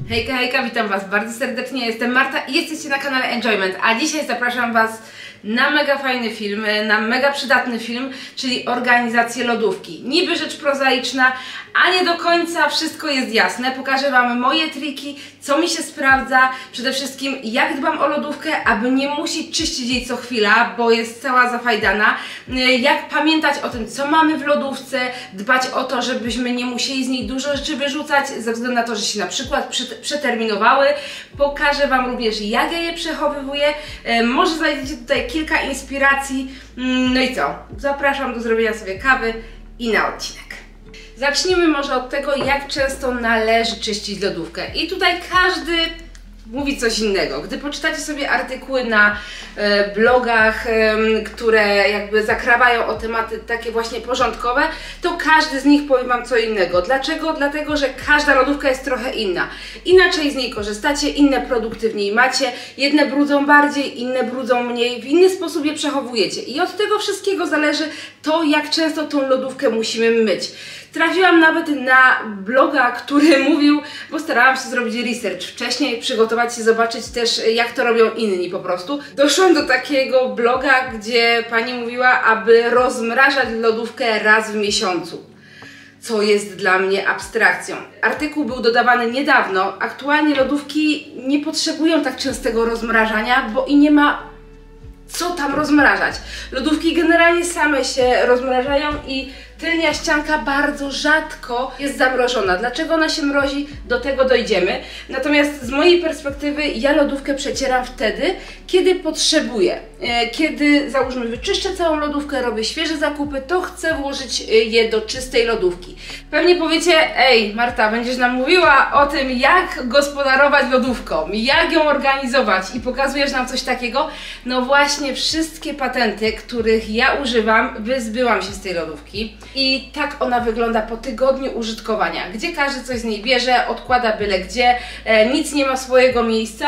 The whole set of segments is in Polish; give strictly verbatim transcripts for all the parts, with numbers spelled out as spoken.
Hejka, hejka, witam Was bardzo serdecznie, jestem Marta i jesteście na kanale Enjoyment, a dzisiaj zapraszam Was na mega fajny film, na mega przydatny film, czyli organizację lodówki. Niby rzecz prozaiczna, a nie do końca wszystko jest jasne. Pokażę Wam moje triki, co mi się sprawdza, przede wszystkim jak dbam o lodówkę, aby nie musieć czyścić jej co chwila, bo jest cała zafajdana. Jak pamiętać o tym, co mamy w lodówce, dbać o to, żebyśmy nie musieli z niej dużo rzeczy wyrzucać, ze względu na to, że się na przykład przeterminowały. Pokażę Wam również, jak ja je przechowywuję. Może znajdziecie tutaj kilka inspiracji. No i co? Zapraszam do zrobienia sobie kawy i na odcinek. Zacznijmy może od tego, jak często należy czyścić lodówkę. I tutaj każdy mówi coś innego. Gdy poczytacie sobie artykuły na e, blogach, e, które jakby zakrawają o tematy takie właśnie porządkowe, to każdy z nich powie Wam co innego. Dlaczego? Dlatego, że każda lodówka jest trochę inna. Inaczej z niej korzystacie, inne produkty w niej macie, jedne brudzą bardziej, inne brudzą mniej, w inny sposób je przechowujecie. I od tego wszystkiego zależy to, jak często tą lodówkę musimy myć. Trafiłam nawet na bloga, który mówił, bo starałam się zrobić research wcześniej, przygotować się, zobaczyć też, jak to robią inni po prostu. Doszłam do takiego bloga, gdzie pani mówiła, aby rozmrażać lodówkę raz w miesiącu, co jest dla mnie abstrakcją. Artykuł był dodawany niedawno. Aktualnie lodówki nie potrzebują tak częstego rozmrażania, bo i nie ma co tam rozmrażać. Lodówki generalnie same się rozmrażają i tylnia ścianka bardzo rzadko jest zamrożona. Dlaczego ona się mrozi? Do tego dojdziemy. Natomiast z mojej perspektywy ja lodówkę przecieram wtedy, kiedy potrzebuję. Kiedy, załóżmy, wyczyszczę całą lodówkę, robię świeże zakupy, to chcę włożyć je do czystej lodówki. Pewnie powiecie, ej Marta, będziesz nam mówiła o tym, jak gospodarować lodówką, jak ją organizować i pokazujesz nam coś takiego. No właśnie, wszystkie patenty, których ja używam, wyzbyłam się z tej lodówki. I tak ona wygląda po tygodniu użytkowania, gdzie każdy coś z niej bierze, odkłada byle gdzie, e, nic nie ma swojego miejsca.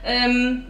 Ym,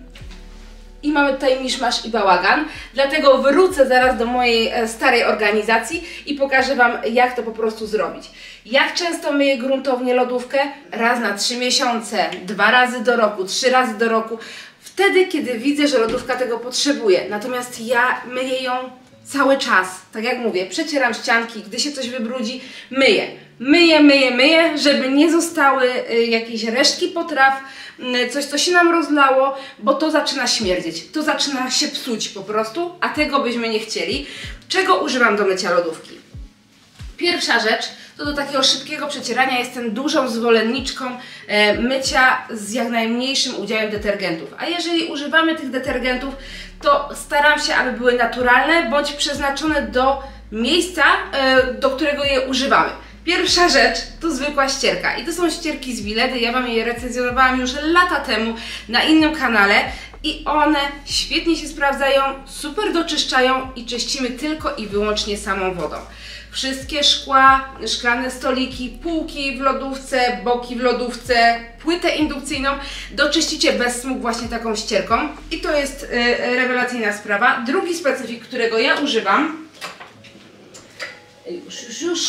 I mamy tutaj miszmasz i bałagan. Dlatego wrócę zaraz do mojej e, starej organizacji i pokażę Wam, jak to po prostu zrobić. Jak często myję gruntownie lodówkę? Raz na trzy miesiące, dwa razy do roku, trzy razy do roku. Wtedy, kiedy widzę, że lodówka tego potrzebuje. Natomiast ja myję ją cały czas, tak jak mówię, przecieram ścianki, gdy się coś wybrudzi, myję. Myję, myję, myję, żeby nie zostały y, jakieś resztki potraw, y, coś, co się nam rozlało, bo to zaczyna śmierdzieć, to zaczyna się psuć po prostu, a tego byśmy nie chcieli. Czego używam do mycia lodówki? Pierwsza rzecz, to do takiego szybkiego przecierania jestem dużą zwolenniczką e, mycia z jak najmniejszym udziałem detergentów. A jeżeli używamy tych detergentów, to staram się, aby były naturalne bądź przeznaczone do miejsca, e, do którego je używamy. Pierwsza rzecz to zwykła ścierka i to są ścierki z Willedy. Ja Wam je recenzjonowałam już lata temu na innym kanale i one świetnie się sprawdzają, super doczyszczają i czyścimy tylko i wyłącznie samą wodą. Wszystkie szkła, szklane stoliki, półki w lodówce, boki w lodówce, płytę indukcyjną doczyścicie bez smug właśnie taką ścierką i to jest y, rewelacyjna sprawa. Drugi specyfik, którego ja używam, już, już, już,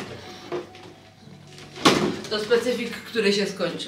to specyfik, który się skończył.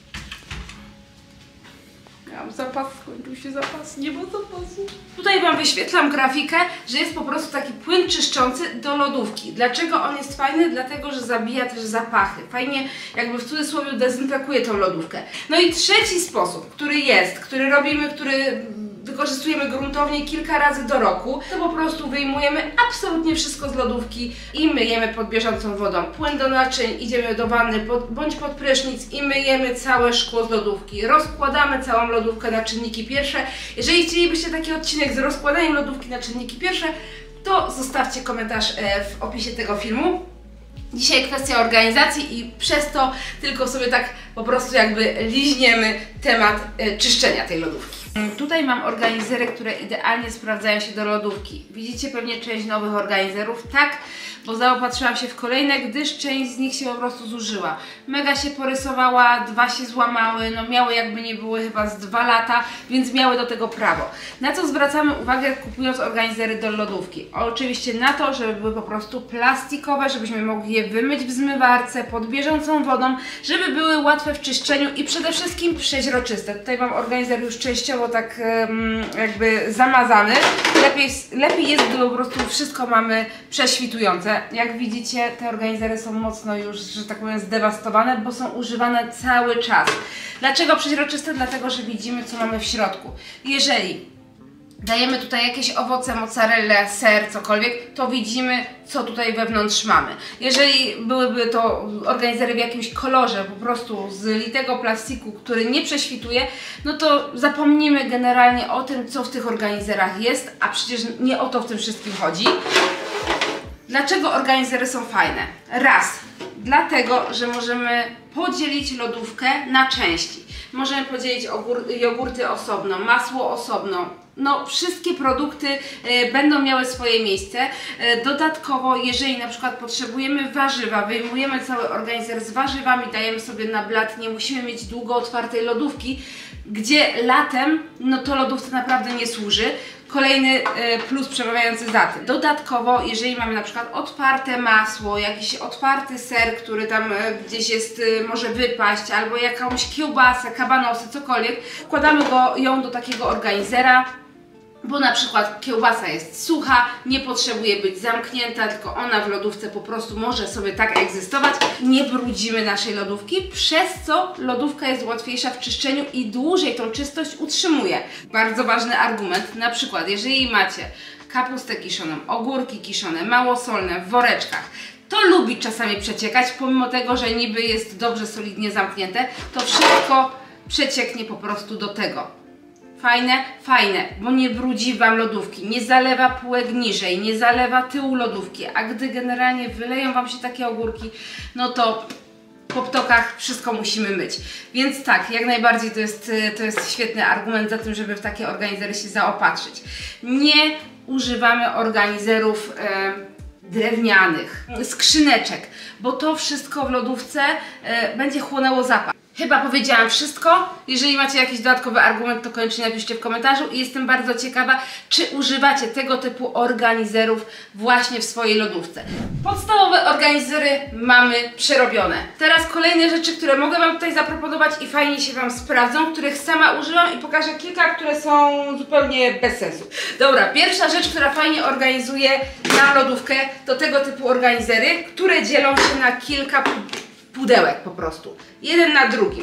Miałam zapas, skończył się zapas, nie ma zapasu. Tutaj Wam wyświetlam grafikę, że jest po prostu taki płyn czyszczący do lodówki. Dlaczego on jest fajny? Dlatego, że zabija też zapachy. Fajnie jakby w cudzysłowie dezynfekuje tą lodówkę. No i trzeci sposób, który jest, który robimy, który wykorzystujemy gruntownie kilka razy do roku, to po prostu wyjmujemy absolutnie wszystko z lodówki i myjemy pod bieżącą wodą. Płyn do naczyń, idziemy do wanny pod, bądź pod prysznic i myjemy całe szkło z lodówki. Rozkładamy całą lodówkę na czynniki pierwsze. Jeżeli chcielibyście taki odcinek z rozkładaniem lodówki na czynniki pierwsze, to zostawcie komentarz w opisie tego filmu. Dzisiaj kwestia organizacji i przez to tylko sobie tak po prostu jakby liźniemy temat czyszczenia tej lodówki. Tutaj mam organizery, które idealnie sprawdzają się do lodówki. Widzicie pewnie część nowych organizerów, tak? Bo zaopatrzyłam się w kolejne, gdyż część z nich się po prostu zużyła. Mega się porysowała, dwa się złamały, no miały jakby nie były chyba z dwa lata, więc miały do tego prawo. Na co zwracamy uwagę, kupując organizery do lodówki? Oczywiście na to, żeby były po prostu plastikowe, żebyśmy mogli je wymyć w zmywarce pod bieżącą wodą, żeby były łatwe w czyszczeniu i przede wszystkim przeźroczyste. Tutaj mam organizer już częściowo tak um, jakby zamazany. Lepiej, lepiej jest, gdy po prostu wszystko mamy prześwitujące. Jak widzicie, te organizery są mocno już, że tak powiem, zdewastowane, bo są używane cały czas. Dlaczego przeźroczyste? Dlatego, że widzimy, co mamy w środku. Jeżeli dajemy tutaj jakieś owoce, mozzarellę, ser, cokolwiek, to widzimy, co tutaj wewnątrz mamy. Jeżeli byłyby to organizery w jakimś kolorze, po prostu z litego plastiku, który nie prześwituje, no to zapomnimy generalnie o tym, co w tych organizerach jest, a przecież nie o to w tym wszystkim chodzi. Dlaczego organizery są fajne? Raz, dlatego, że możemy podzielić lodówkę na części. Możemy podzielić jogurty osobno, masło osobno. No, wszystkie produkty e, będą miały swoje miejsce. E, dodatkowo, jeżeli na przykład potrzebujemy warzywa, wyjmujemy cały organizer z warzywami, dajemy sobie na blat, nie musimy mieć długo otwartej lodówki, gdzie latem, no to lodówce naprawdę nie służy. Kolejny e, plus przemawiający za tym. Dodatkowo, jeżeli mamy na przykład otwarte masło, jakiś otwarty ser, który tam e, gdzieś jest, e, może wypaść, albo jakąś kiełbasę, kabanosy, cokolwiek, wkładamy go, ją do takiego organizera, bo na przykład kiełbasa jest sucha, nie potrzebuje być zamknięta, tylko ona w lodówce po prostu może sobie tak egzystować. Nie brudzimy naszej lodówki, przez co lodówka jest łatwiejsza w czyszczeniu i dłużej tą czystość utrzymuje. Bardzo ważny argument, na przykład jeżeli macie kapustę kiszoną, ogórki kiszone, małosolne w woreczkach, to lubi czasami przeciekać, pomimo tego, że niby jest dobrze solidnie zamknięte, to wszystko przecieknie po prostu do tego. Fajne? Fajne, bo nie brudzi Wam lodówki, nie zalewa półek niżej, nie zalewa tyłu lodówki, a gdy generalnie wyleją Wam się takie ogórki, no to po ptokach wszystko musimy myć. Więc tak, jak najbardziej to jest, to jest świetny argument za tym, żeby w takie organizery się zaopatrzyć. Nie używamy organizerów e, drewnianych, skrzyneczek, bo to wszystko w lodówce e, będzie chłonęło zapach. Chyba powiedziałam wszystko. Jeżeli macie jakiś dodatkowy argument, to koniecznie napiszcie w komentarzu i jestem bardzo ciekawa, czy używacie tego typu organizerów właśnie w swojej lodówce. Podstawowe organizery mamy przerobione. Teraz kolejne rzeczy, które mogę Wam tutaj zaproponować i fajnie się Wam sprawdzą, których sama użyłam i pokażę kilka, które są zupełnie bez sensu. Dobra, pierwsza rzecz, która fajnie organizuje nam lodówkę, to tego typu organizery, które dzielą się na kilka pudełek po prostu. Jeden na drugim.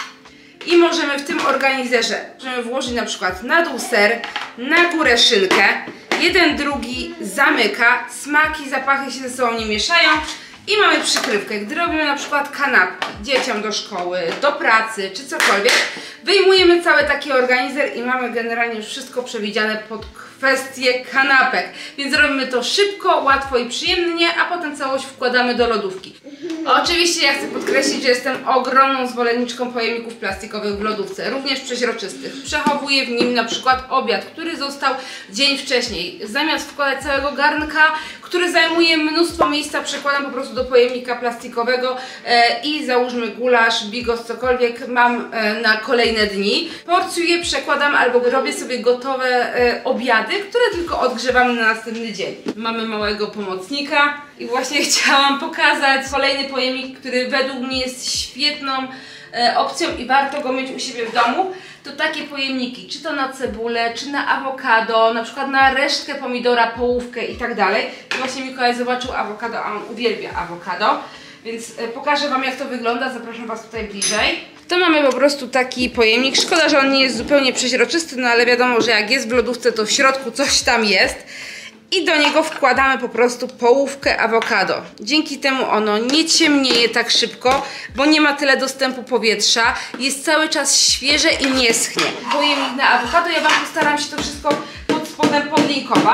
I możemy w tym organizerze możemy włożyć na przykład na dół ser, na górę szynkę. Jeden drugi zamyka, smaki, zapachy się ze sobą nie mieszają. I mamy przykrywkę. Gdy robimy na przykład kanapki dzieciom do szkoły, do pracy czy cokolwiek, wyjmujemy cały taki organizer i mamy generalnie już wszystko przewidziane pod kwestię kanapek. Więc robimy to szybko, łatwo i przyjemnie, a potem całość wkładamy do lodówki. Oczywiście ja chcę podkreślić, że jestem ogromną zwolenniczką pojemników plastikowych w lodówce, również przeźroczystych. Przechowuję w nim na przykład obiad, który został dzień wcześniej. Zamiast wkładać całego garnka, który zajmuje mnóstwo miejsca, przekładam po prostu do pojemnika plastikowego e, i załóżmy gulasz, bigos, cokolwiek mam e, na kolejne dni. Porcjuję, przekładam albo robię sobie gotowe e, obiady, które tylko odgrzewam na następny dzień. Mamy małego pomocnika i właśnie chciałam pokazać kolejny pojemnik, który według mnie jest świetną e, opcją i warto go mieć u siebie w domu. To takie pojemniki, czy to na cebulę, czy na awokado, na przykład na resztkę pomidora, połówkę i tak dalej. Właśnie Mikołaj zobaczył awokado, a on uwielbia awokado, więc e, pokażę Wam, jak to wygląda. Zapraszam Was tutaj bliżej. To mamy po prostu taki pojemnik. Szkoda, że on nie jest zupełnie przeźroczysty, no ale wiadomo, że jak jest w lodówce, to w środku coś tam jest. I do niego wkładamy po prostu połówkę awokado. Dzięki temu ono nie ciemnieje tak szybko, bo nie ma tyle dostępu powietrza. Jest cały czas świeże i nie schnie. Pojemnik na awokado, ja Wam postaram się to wszystko pod spodem podlinkować.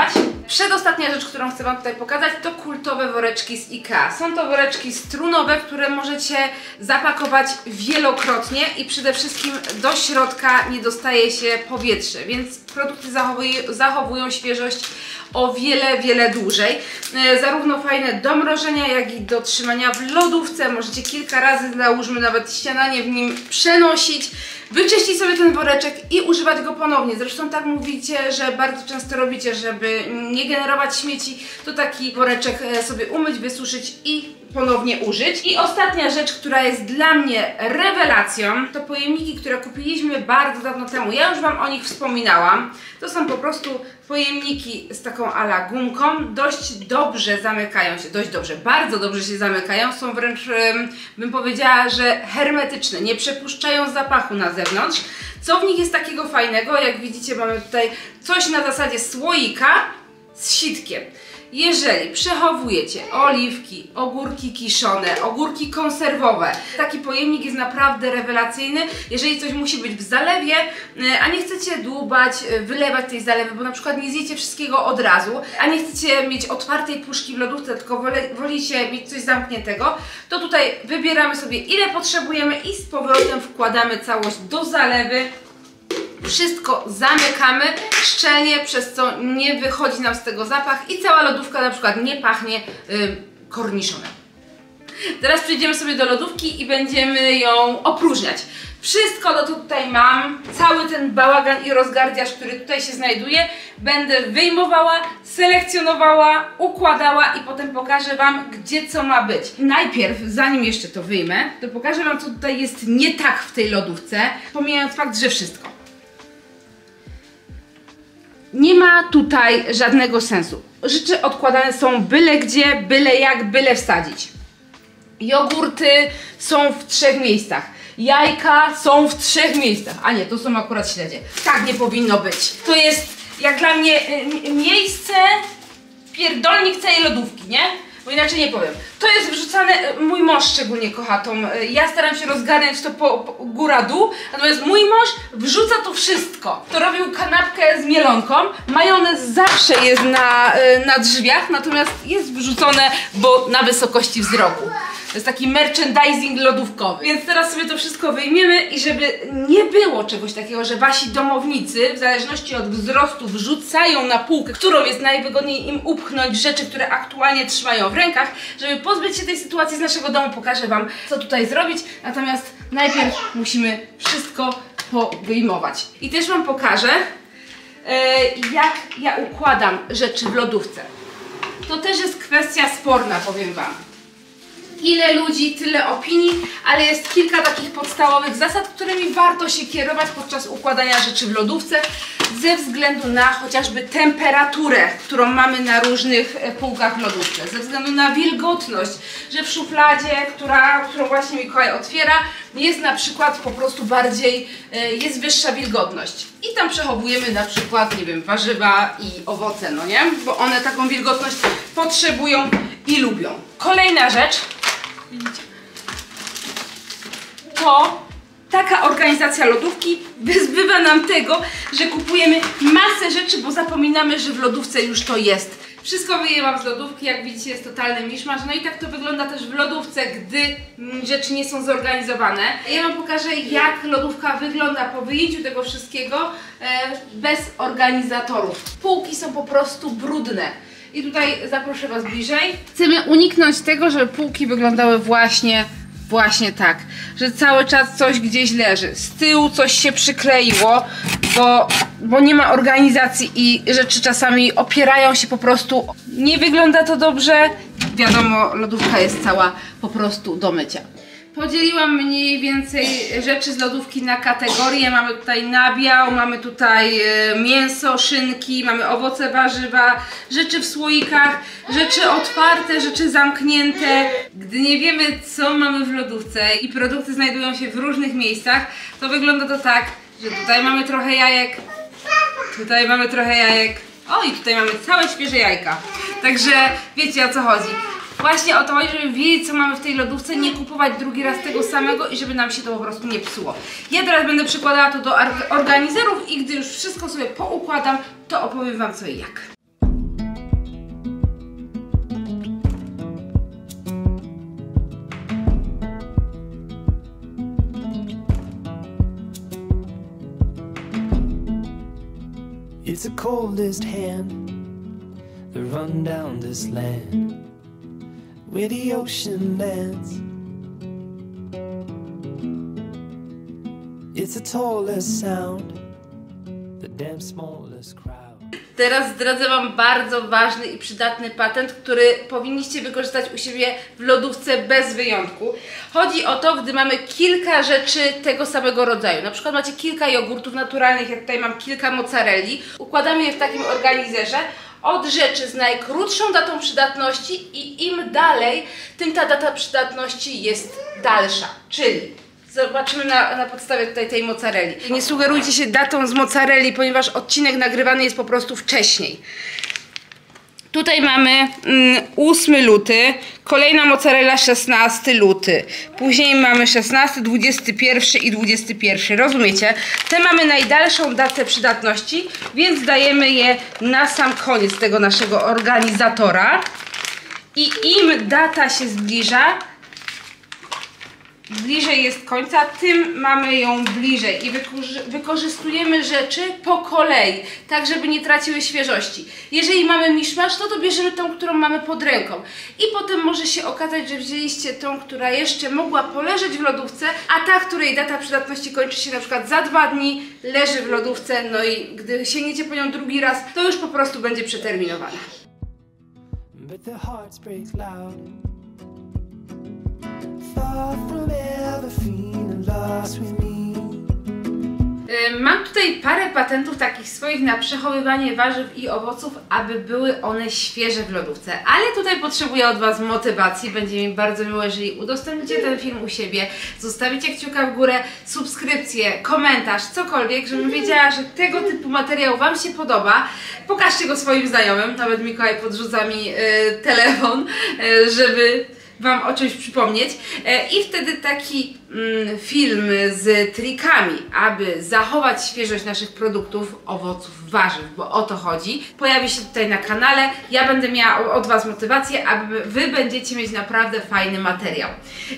Przedostatnia rzecz, którą chcę Wam tutaj pokazać, to kultowe woreczki z Ikea. Są to woreczki strunowe, które możecie zapakować wielokrotnie i przede wszystkim do środka nie dostaje się powietrze, więc produkty zachowują, zachowują świeżość o wiele, wiele dłużej. E, zarówno fajne do mrożenia, jak i do trzymania w lodówce. Możecie kilka razy, załóżmy nawet śniadanie w nim przenosić, wyczyścić sobie ten woreczek i używać go ponownie. Zresztą tak mówicie, że bardzo często robicie, żeby nie generować śmieci, to taki woreczek sobie umyć, wysuszyć i ponownie użyć. I ostatnia rzecz, która jest dla mnie rewelacją, to pojemniki, które kupiliśmy bardzo dawno temu. Ja już Wam o nich wspominałam. To są po prostu pojemniki z taką ala gumką. Dość dobrze zamykają się, dość dobrze, bardzo dobrze się zamykają. Są wręcz, bym powiedziała, że hermetyczne, nie przepuszczają zapachu na zewnątrz. Co w nich jest takiego fajnego? Jak widzicie, mamy tutaj coś na zasadzie słoika z sitkiem. Jeżeli przechowujecie oliwki, ogórki kiszone, ogórki konserwowe, taki pojemnik jest naprawdę rewelacyjny. Jeżeli coś musi być w zalewie, a nie chcecie dłubać, wylewać tej zalewy, bo na przykład nie zjecie wszystkiego od razu, a nie chcecie mieć otwartej puszki w lodówce, tylko wolicie mieć coś zamkniętego, to tutaj wybieramy sobie, ile potrzebujemy i z powrotem wkładamy całość do zalewy. Wszystko zamykamy szczelnie, przez co nie wychodzi nam z tego zapach i cała lodówka na przykład nie pachnie yy, korniszonem. Teraz przejdziemy sobie do lodówki i będziemy ją opróżniać. Wszystko to tutaj mam, cały ten bałagan i rozgardiasz, który tutaj się znajduje, będę wyjmowała, selekcjonowała, układała i potem pokażę Wam, gdzie co ma być. Najpierw, zanim jeszcze to wyjmę, to pokażę Wam, co tutaj jest nie tak w tej lodówce, pomijając fakt, że wszystko. Nie ma tutaj żadnego sensu. Rzeczy odkładane są byle gdzie, byle jak, byle wsadzić. Jogurty są w trzech miejscach. Jajka są w trzech miejscach. A nie, to są akurat śledzie. Tak nie powinno być. To jest jak dla mnie miejsce, pierdolnik całej lodówki, nie? Bo inaczej nie powiem. To jest wrzucane, mój mąż szczególnie kocha tą, ja staram się rozgarnąć to po, po góra-dół, natomiast mój mąż wrzuca to wszystko. To robił kanapkę z mielonką, majonez zawsze jest na, na drzwiach, natomiast jest wrzucone, bo na wysokości wzroku. To jest taki merchandising lodówkowy. Więc teraz sobie to wszystko wyjmiemy i żeby nie było czegoś takiego, że wasi domownicy w zależności od wzrostu wrzucają na półkę, którą jest najwygodniej im upchnąć rzeczy, które aktualnie trzymają w rękach, żeby pozbyć się tej sytuacji z naszego domu, pokażę Wam, co tutaj zrobić. Natomiast najpierw musimy wszystko powyjmować. I też Wam pokażę, yy, jak ja układam rzeczy w lodówce. To też jest kwestia sporna, powiem Wam. Ile ludzi, tyle opinii, ale jest kilka takich podstawowych zasad, którymi warto się kierować podczas układania rzeczy w lodówce ze względu na chociażby temperaturę, którą mamy na różnych półkach w lodówce, ze względu na wilgotność, że w szufladzie, która, którą właśnie Mikołaj otwiera, jest na przykład po prostu bardziej, jest wyższa wilgotność i tam przechowujemy na przykład, nie wiem, warzywa i owoce, no nie? Bo one taką wilgotność potrzebują i lubią. Kolejna rzecz, widzicie, to taka organizacja lodówki wyzbywa nam tego, że kupujemy masę rzeczy, bo zapominamy, że w lodówce już to jest. Wszystko wyjęłam z lodówki, jak widzicie jest totalny miszmasz, no i tak to wygląda też w lodówce, gdy rzeczy nie są zorganizowane. Ja Wam pokażę, jak lodówka wygląda po wyjęciu tego wszystkiego e, bez organizatorów. Półki są po prostu brudne. I tutaj zaproszę Was bliżej. Chcemy uniknąć tego, żeby półki wyglądały właśnie, właśnie tak. Że cały czas coś gdzieś leży. Z tyłu coś się przykleiło, bo, bo nie ma organizacji i rzeczy czasami opierają się po prostu. Nie wygląda to dobrze. Wiadomo, lodówka jest cała po prostu do mycia. Podzieliłam mniej więcej rzeczy z lodówki na kategorie. Mamy tutaj nabiał, mamy tutaj mięso, szynki, mamy owoce, warzywa, rzeczy w słoikach, rzeczy otwarte, rzeczy zamknięte. Gdy nie wiemy, co mamy w lodówce i produkty znajdują się w różnych miejscach, to wygląda to tak, że tutaj mamy trochę jajek, tutaj mamy trochę jajek, o i tutaj mamy całe świeże jajka. Także wiecie, o co chodzi. Właśnie o to chodzi, żeby wiedzieć, co mamy w tej lodówce, nie kupować drugi raz tego samego i żeby nam się to po prostu nie psuło. Ja teraz będę przykładała to do organizerów i gdy już wszystko sobie poukładam, to opowiem Wam co i jak. It's the coldest hand that run down this land where the ocean ends. It's the tallest sound, the damn smallest crowd. Teraz zdradzę Wam bardzo ważny i przydatny patent, który powinniście wykorzystać u siebie w lodówce bez wyjątku. Chodzi o to, gdy mamy kilka rzeczy tego samego rodzaju. Na przykład macie kilka jogurtów naturalnych, ja tutaj mam kilka mozzarelli. Układamy je w takim organizerze od rzeczy z najkrótszą datą przydatności i im dalej, tym ta data przydatności jest dalsza. Czyli zobaczymy na, na podstawie tutaj tej mozzarelli. Nie sugerujcie się datą z mozzarelli, ponieważ odcinek nagrywany jest po prostu wcześniej. Tutaj mamy mm, ósmy luty, kolejna mozzarella szesnasty luty, później mamy szesnasty, dwudziesty pierwszy i dwudziesty pierwszy, rozumiecie? Te mamy najdalszą datę przydatności, więc dajemy je na sam koniec tego naszego organizatora i im data się zbliża, bliżej jest końca, tym mamy ją bliżej i wykorzystujemy rzeczy po kolei, tak żeby nie traciły świeżości. Jeżeli mamy miszmasz, no to bierzemy tą, którą mamy pod ręką i potem może się okazać, że wzięliście tą, która jeszcze mogła poleżeć w lodówce, a ta, której data przydatności kończy się na przykład za dwa dni, leży w lodówce, no i gdy sięgniecie po nią drugi raz, to już po prostu będzie przeterminowana. But the hearts break loud. Far from ever feeling lost with me. Mam tutaj parę patentów takich swoich na przechowywanie warzyw i owoców, aby były one świeże w lodówce. Ale tutaj potrzebuję od Was motywacji. Będzie mi bardzo miło, jeżeli udostępnicie ten film u siebie, zostawicie kciuka w górę, subskrypcję, komentarz, cokolwiek, żebym wiedziała, że tego typu materiał Wam się podoba. Pokażcie go swoim znajomym. Nawet Mikołaj podrzuca mi yy, telefon, yy, żeby Wam o czymś przypomnieć i wtedy taki mm, film z trikami, aby zachować świeżość naszych produktów, owoców, warzyw, bo o to chodzi, pojawi się tutaj na kanale. Ja będę miała od Was motywację, aby Wy będziecie mieć naprawdę fajny materiał.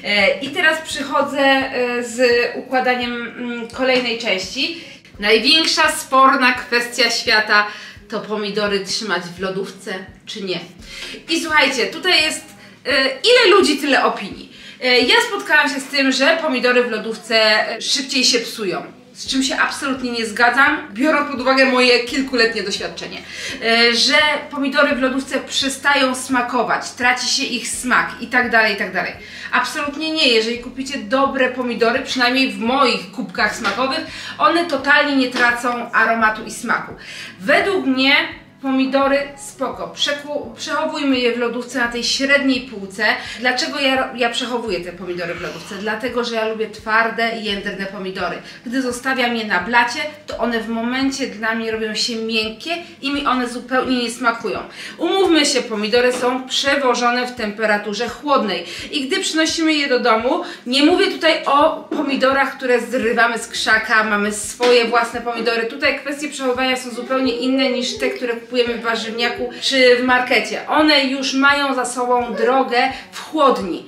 I teraz przychodzę z układaniem mm, kolejnej części. Największa sporna kwestia świata to pomidory trzymać w lodówce czy nie. I słuchajcie, tutaj jest ile ludzi, tyle opinii. Ja spotkałam się z tym, że pomidory w lodówce szybciej się psują, z czym się absolutnie nie zgadzam, biorąc pod uwagę moje kilkuletnie doświadczenie. Że pomidory w lodówce przestają smakować, traci się ich smak i tak dalej, i tak dalej. Absolutnie nie. Jeżeli kupicie dobre pomidory, przynajmniej w moich kubkach smakowych, one totalnie nie tracą aromatu i smaku. Według mnie pomidory spoko, Przeku, przechowujmy je w lodówce na tej średniej półce. Dlaczego ja, ja przechowuję te pomidory w lodówce? Dlatego, że ja lubię twarde i jędrne pomidory. Gdy zostawiam je na blacie, to one w momencie dla mnie robią się miękkie i mi one zupełnie nie smakują. Umówmy się, pomidory są przewożone w temperaturze chłodnej i gdy przynosimy je do domu, nie mówię tutaj o pomidorach, które zrywamy z krzaka, mamy swoje własne pomidory. Tutaj kwestie przechowywania są zupełnie inne niż te, które kupujemy w warzywniaku czy w markecie. One już mają za sobą drogę w chłodni.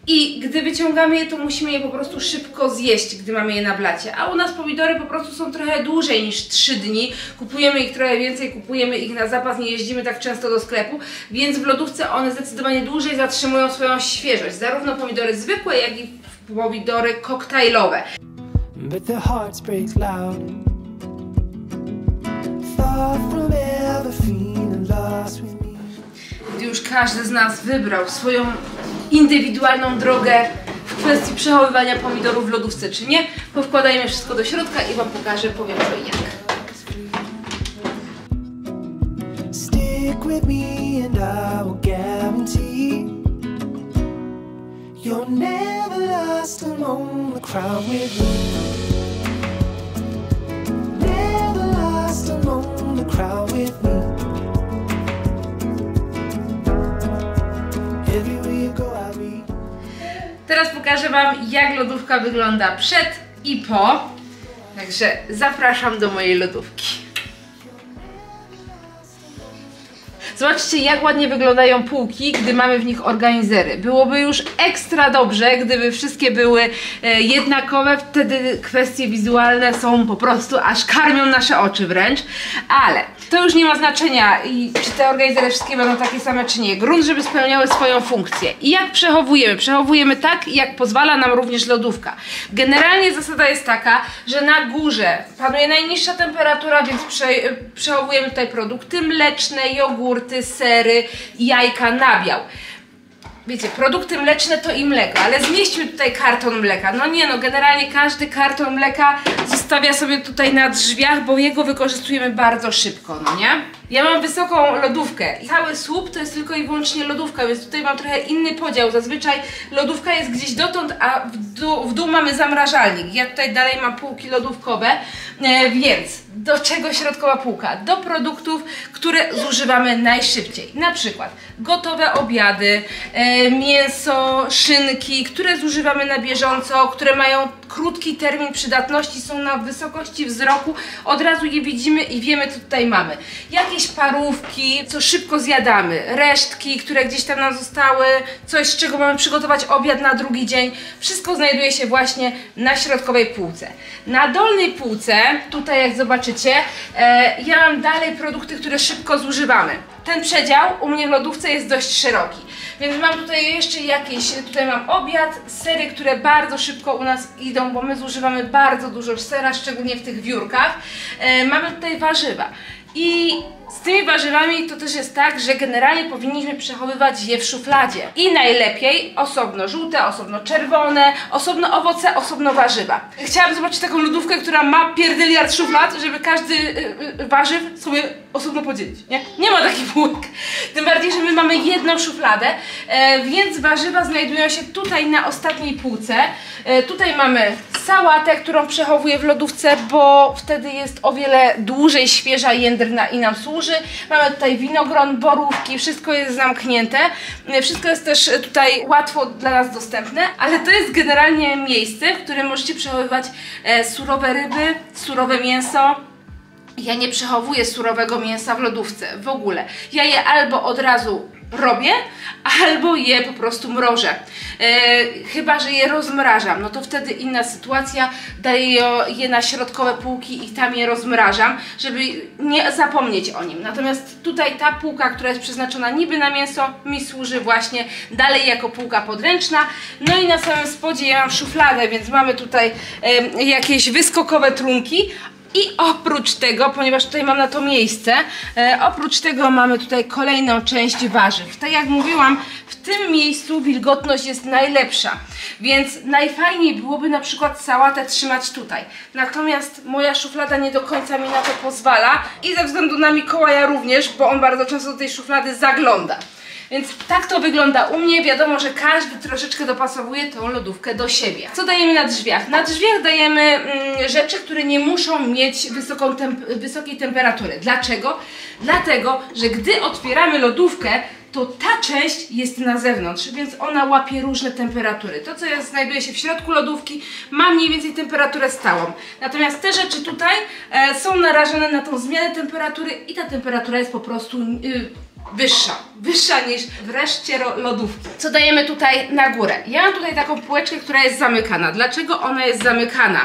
I gdy wyciągamy je, to musimy je po prostu szybko zjeść, gdy mamy je na blacie. A u nas pomidory po prostu są trochę dłużej niż trzy dni. Kupujemy ich trochę więcej, kupujemy ich na zapas, nie jeździmy tak często do sklepu, więc w lodówce one zdecydowanie dłużej zatrzymują swoją świeżość. Zarówno pomidory zwykłe, jak i pomidory koktajlowe. But the hearts break loud. Far from ever feeling lost with me. Gdy już każdy z nas wybrał swoją indywidualną drogę w kwestii przechowywania pomidorów w lodówce czy nie, powkładajmy wszystko do środka i Wam pokażę, powiem co i jak. Stick with me and I will guarantee you're never lost among the crowd with me. Never lost among the crowd with me. Teraz pokażę Wam, jak lodówka wygląda przed i po. Także zapraszam do mojej lodówki. Zobaczcie, jak ładnie wyglądają półki, gdy mamy w nich organizery. Byłoby już ekstra dobrze, gdyby wszystkie były e, jednakowe, wtedy kwestie wizualne są po prostu, aż karmią nasze oczy wręcz, ale to już nie ma znaczenia i czy te organizery wszystkie będą takie same czy nie. Grunt, żeby spełniały swoją funkcję. I jak przechowujemy? Przechowujemy tak, jak pozwala nam również lodówka. Generalnie zasada jest taka, że na górze panuje najniższa temperatura, więc prze, przechowujemy tutaj produkty mleczne, jogurty, sery, jajka, nabiał. Wiecie, produkty mleczne to i mleko, ale zmieśćmy tutaj karton mleka. No nie no, generalnie każdy karton mleka zostawia sobie tutaj na drzwiach, bo jego wykorzystujemy bardzo szybko, no nie? Ja mam wysoką lodówkę i cały słup to jest tylko i wyłącznie lodówka, więc tutaj mam trochę inny podział. Zazwyczaj lodówka jest gdzieś dotąd, a w dół, w dół mamy zamrażalnik. Ja tutaj dalej mam półki lodówkowe, e, więc do czego środkowa półka? Do produktów, które zużywamy najszybciej. Na przykład gotowe obiady, e, mięso, szynki, które zużywamy na bieżąco, które mają krótki termin przydatności, są na wysokości wzroku, od razu je widzimy i wiemy, co tutaj mamy. Jakieś parówki, co szybko zjadamy, resztki, które gdzieś tam nam zostały, coś, z czego mamy przygotować obiad na drugi dzień, wszystko znajduje się właśnie na środkowej półce. Na dolnej półce, tutaj jak zobaczycie, e, ja mam dalej produkty, które szybko zużywamy. Ten przedział u mnie w lodówce jest dość szeroki, więc mam tutaj jeszcze jakieś, tutaj mam obiad, sery, które bardzo szybko u nas idą, bo my zużywamy bardzo dużo sera, szczególnie w tych wiórkach. E, mamy tutaj warzywa i z tymi warzywami to też jest tak, że generalnie powinniśmy przechowywać je w szufladzie i najlepiej osobno żółte, osobno czerwone, osobno owoce, osobno warzywa. Chciałam zobaczyć taką lodówkę, która ma pierdyliard szuflad, żeby każdy yy, warzyw sobie osobno podzielić, nie? Nie ma takich półek. Tym bardziej, że my mamy jedną szufladę, e, więc warzywa znajdują się tutaj na ostatniej półce. E, tutaj mamy sałatę, którą przechowuję w lodówce, bo wtedy jest o wiele dłużej świeża, jędrna i nam służy. Mamy tutaj winogron, borówki, wszystko jest zamknięte. Wszystko jest też tutaj łatwo dla nas dostępne, ale to jest generalnie miejsce, w którym możecie przechowywać e, surowe ryby, surowe mięso. Ja nie przechowuję surowego mięsa w lodówce w ogóle. Ja je albo od razu robię, albo je po prostu mrożę. E, chyba że je rozmrażam, no to wtedy inna sytuacja, daję je na środkowe półki i tam je rozmrażam, żeby nie zapomnieć o nim. Natomiast tutaj ta półka, która jest przeznaczona niby na mięso, mi służy właśnie dalej jako półka podręczna. No i na samym spodzie ja mam szufladę, więc mamy tutaj e, jakieś wyskokowe trunki. I oprócz tego, ponieważ tutaj mam na to miejsce, e, oprócz tego mamy tutaj kolejną część warzyw. Tak jak mówiłam, w tym miejscu wilgotność jest najlepsza, więc najfajniej byłoby na przykład sałatę trzymać tutaj. Natomiast moja szuflada nie do końca mi na to pozwala i ze względu na Mikołaja również, bo on bardzo często do tej szuflady zagląda. Więc tak to wygląda u mnie. Wiadomo, że każdy troszeczkę dopasowuje tą lodówkę do siebie. Co dajemy na drzwiach? Na drzwiach dajemy mm, rzeczy, które nie muszą mieć wysoką temp wysokiej temperatury. Dlaczego? Dlatego, że gdy otwieramy lodówkę, to ta część jest na zewnątrz, więc ona łapie różne temperatury. To, co jest, znajduje się w środku lodówki, ma mniej więcej temperaturę stałą. Natomiast te rzeczy tutaj e, są narażone na tą zmianę temperatury i ta temperatura jest po prostu yy, wyższa, wyższa niż w reszcie lodówki. Co dajemy tutaj na górę? Ja mam tutaj taką półeczkę, która jest zamykana. Dlaczego ona jest zamykana?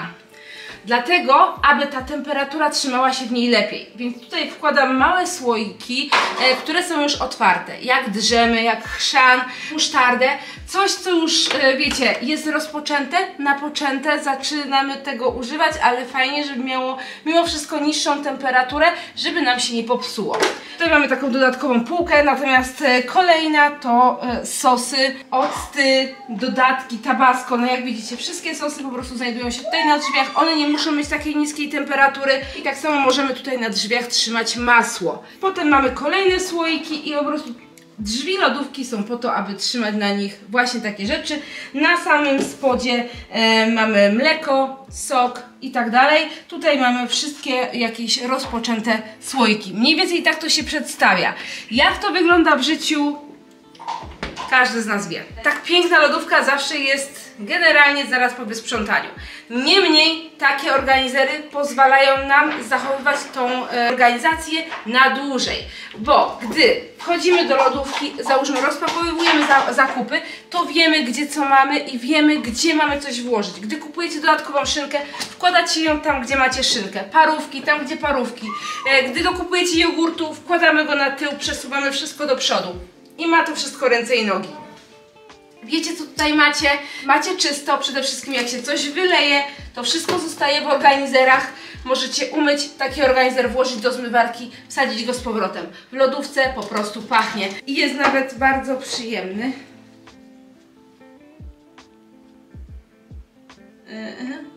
Dlatego, aby ta temperatura trzymała się w niej lepiej. Więc tutaj wkładam małe słoiki, e, które są już otwarte. Jak drzemy, jak chrzan, musztardę. Coś, co już, e, wiecie, jest rozpoczęte, napoczęte. Zaczynamy tego używać, ale fajnie, żeby miało mimo wszystko niższą temperaturę, żeby nam się nie popsuło. Tutaj mamy taką dodatkową półkę, natomiast e, kolejna to e, sosy, octy, dodatki, tabasco. No jak widzicie, wszystkie sosy po prostu znajdują się tutaj na drzwiach. One nie muszą mieć takiej niskiej temperatury i tak samo możemy tutaj na drzwiach trzymać masło. Potem mamy kolejne słoiki i po prostu drzwi lodówki są po to, aby trzymać na nich właśnie takie rzeczy. Na samym spodzie e, mamy mleko, sok i tak dalej. Tutaj mamy wszystkie jakieś rozpoczęte słoiki. Mniej więcej tak to się przedstawia. Jak to wygląda w życiu? Każdy z nas wie. Tak piękna lodówka zawsze jest generalnie zaraz po wysprzątaniu. Niemniej takie organizery pozwalają nam zachowywać tą e, organizację na dłużej. Bo gdy wchodzimy do lodówki, załóżmy rozpakowujemy za, zakupy, to wiemy gdzie co mamy i wiemy gdzie mamy coś włożyć. Gdy kupujecie dodatkową szynkę, wkładacie ją tam gdzie macie szynkę. Parówki tam gdzie parówki. E, gdy dokupujecie jogurtu, wkładamy go na tył, przesuwamy wszystko do przodu. I ma to wszystko ręce i nogi. Wiecie co tutaj macie? Macie czysto, przede wszystkim jak się coś wyleje, to wszystko zostaje w organizerach. Możecie umyć taki organizer, włożyć do zmywarki, wsadzić go z powrotem. W lodówce po prostu pachnie i jest nawet bardzo przyjemny. Yy.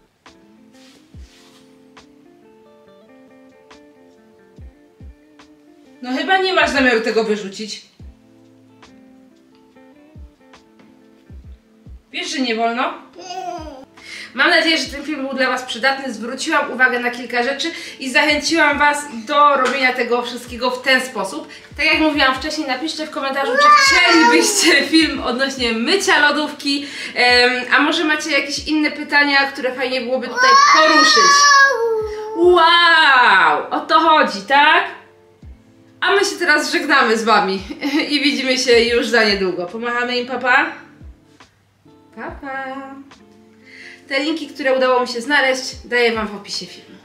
No chyba nie masz zamiaru tego wyrzucić. Wiesz, że nie wolno? Mam nadzieję, że ten film był dla Was przydatny. Zwróciłam uwagę na kilka rzeczy i zachęciłam Was do robienia tego wszystkiego w ten sposób. Tak jak mówiłam wcześniej, napiszcie w komentarzu, czy chcielibyście film odnośnie mycia lodówki, um, a może macie jakieś inne pytania, które fajnie byłoby tutaj poruszyć. Wow! O to chodzi, tak? A my się teraz żegnamy z Wami i widzimy się już za niedługo. Pomachamy im papa? Pa, pa. Te linki, które udało mi się znaleźć, daję Wam w opisie filmu.